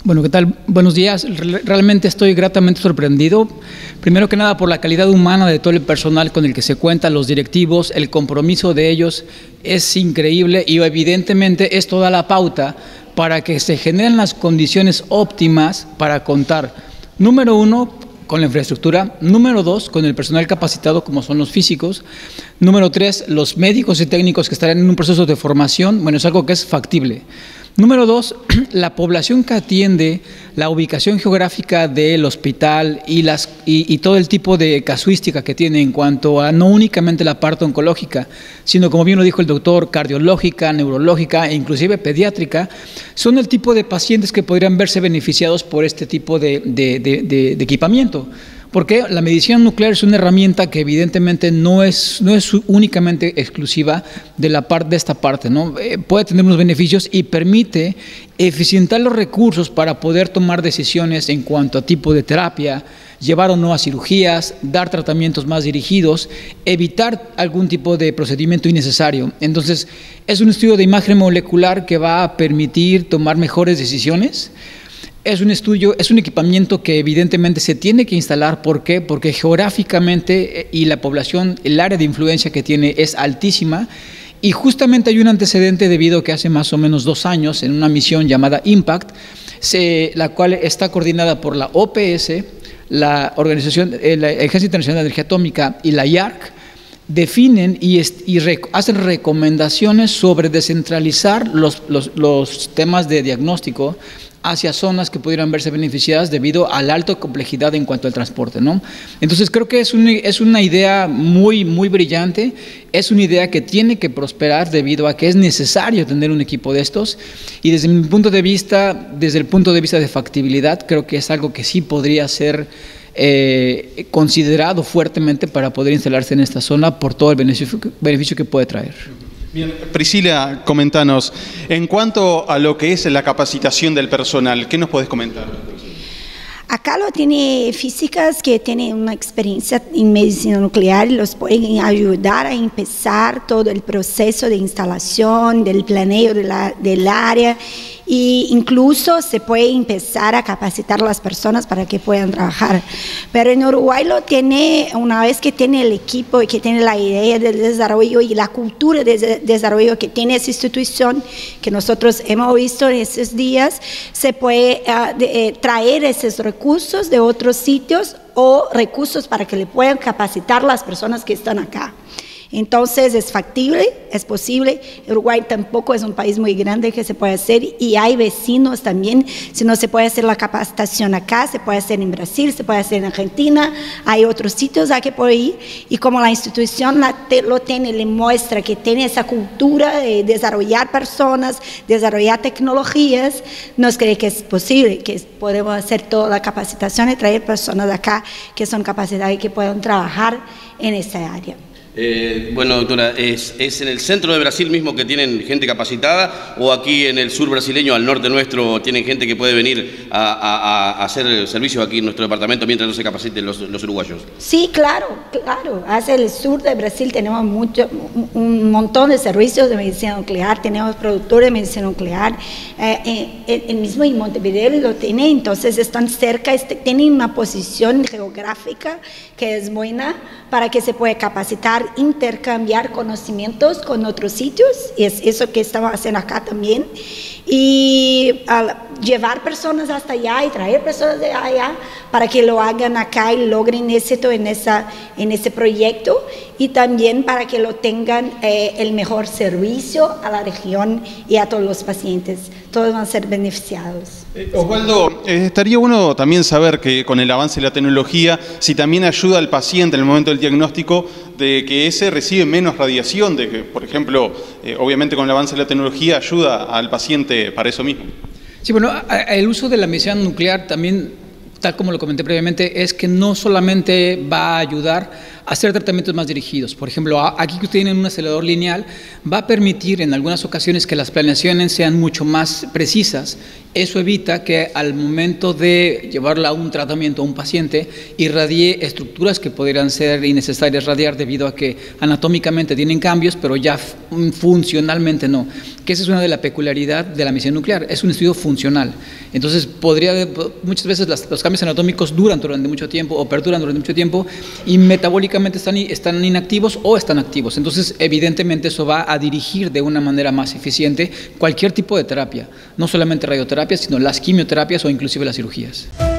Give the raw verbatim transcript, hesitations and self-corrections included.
Bueno, ¿qué tal? Buenos días. Realmente estoy gratamente sorprendido. Primero que nada por la calidad humana de todo el personal con el que se cuenta, los directivos, el compromiso de ellos es increíble y evidentemente esto da la pauta para que se generen las condiciones óptimas para contar, número uno, con la infraestructura, número dos, con el personal capacitado como son los físicos, número tres, los médicos y técnicos que estarán en un proceso de formación. Bueno, es algo que es factible. Número dos, la población que atiende, la ubicación geográfica del hospital y, las, y, y todo el tipo de casuística que tiene en cuanto a no únicamente la parte oncológica, sino como bien lo dijo el doctor, cardiológica, neurológica e inclusive pediátrica, son el tipo de pacientes que podrían verse beneficiados por este tipo de, de, de, de, de equipamiento. Porque la medicina nuclear es una herramienta que evidentemente no es, no es únicamente exclusiva de, la parte, de esta parte, ¿no? Eh, puede tener unos beneficios y permite eficientar los recursos para poder tomar decisiones en cuanto a tipo de terapia, llevar o no a cirugías, dar tratamientos más dirigidos, evitar algún tipo de procedimiento innecesario. Entonces, es un estudio de imagen molecular que va a permitir tomar mejores decisiones. Es un estudio, es un equipamiento que evidentemente se tiene que instalar. ¿Por qué? Porque geográficamente y la población, el área de influencia que tiene es altísima y justamente hay un antecedente debido a que hace más o menos dos años en una misión llamada Impact, se, la cual está coordinada por la O P S, la Organización, la Agencia Internacional de Energía Atómica y la I A R C, definen y, y rec hacen recomendaciones sobre descentralizar los, los, los temas de diagnóstico hacia zonas que pudieran verse beneficiadas debido a la alta complejidad en cuanto al transporte, ¿no? Entonces creo que es, un, es una idea muy, muy brillante, es una idea que tiene que prosperar debido a que es necesario tener un equipo de estos y desde mi punto de vista, desde el punto de vista de factibilidad, creo que es algo que sí podría ser eh, considerado fuertemente para poder instalarse en esta zona por todo el beneficio, beneficio que puede traer. Bien, Priscila, comentanos, en cuanto a lo que es la capacitación del personal, ¿qué nos podés comentar? Acá lo tiene físicas que tienen una experiencia en medicina nuclear y los pueden ayudar a empezar todo el proceso de instalación, del planeo de la, del área e incluso se puede empezar a capacitar a las personas para que puedan trabajar. Pero en Uruguay lo tiene, una vez que tiene el equipo y que tiene la idea del desarrollo y la cultura de desarrollo que tiene esa institución, que nosotros hemos visto en estos días, se puede uh, de, eh, traer esos recursos de otros sitios o recursos para que le puedan capacitar las personas que están acá. Entonces es factible, es posible. Uruguay tampoco es un país muy grande que se puede hacer y hay vecinos también. Si no se puede hacer la capacitación acá, se puede hacer en Brasil, se puede hacer en Argentina, hay otros sitios a que puede ir y como la institución la te, lo tiene, le muestra que tiene esa cultura de desarrollar personas, desarrollar tecnologías, nos cree que es posible, que podemos hacer toda la capacitación y traer personas de acá que son capacitadas y que puedan trabajar en esa área. Eh, bueno, doctora, ¿es, ¿es en el centro de Brasil mismo que tienen gente capacitada o aquí en el sur brasileño, al norte nuestro, tienen gente que puede venir a, a, a hacer servicios aquí en nuestro departamento mientras no se capaciten los, los uruguayos? Sí, claro, claro. Hacia el sur de Brasil tenemos mucho, un montón de servicios de medicina nuclear, tenemos productores de medicina nuclear, eh, eh, el mismo en Montevideo lo tiene, entonces están cerca, este, tienen una posición geográfica que es buena para que se pueda capacitar, intercambiar conocimientos con otros sitios, y es eso que estamos haciendo acá también, y uh, llevar personas hasta allá y traer personas de allá para que lo hagan acá y logren éxito en, esa, en ese proyecto y también para que lo tengan eh, el mejor servicio a la región y a todos los pacientes. Todos van a ser beneficiados. Eh, Osvaldo, eh, estaría bueno también saber que con el avance de la tecnología, si también ayuda al paciente en el momento del diagnóstico de que ese recibe menos radiación, de que, por ejemplo, eh, obviamente con el avance de la tecnología ayuda al paciente para eso mismo. Sí, bueno, el uso de la medicina nuclear también, tal como lo comenté previamente, es que no solamente va a ayudar hacer tratamientos más dirigidos. Por ejemplo, aquí que tienen un acelerador lineal, va a permitir en algunas ocasiones que las planeaciones sean mucho más precisas. Eso evita que al momento de llevarla a un tratamiento a un paciente irradie estructuras que podrían ser innecesarias radiar debido a que anatómicamente tienen cambios, pero ya funcionalmente no. Que esa es una de las peculiaridades de la medicina nuclear, es un estudio funcional. Entonces, podría, muchas veces las, los cambios anatómicos duran durante mucho tiempo o perduran durante mucho tiempo y metabólicamente están, están inactivos o están activos. Entonces, evidentemente, eso va a dirigir de una manera más eficiente cualquier tipo de terapia, no solamente radioterapia, sino las quimioterapias o inclusive las cirugías.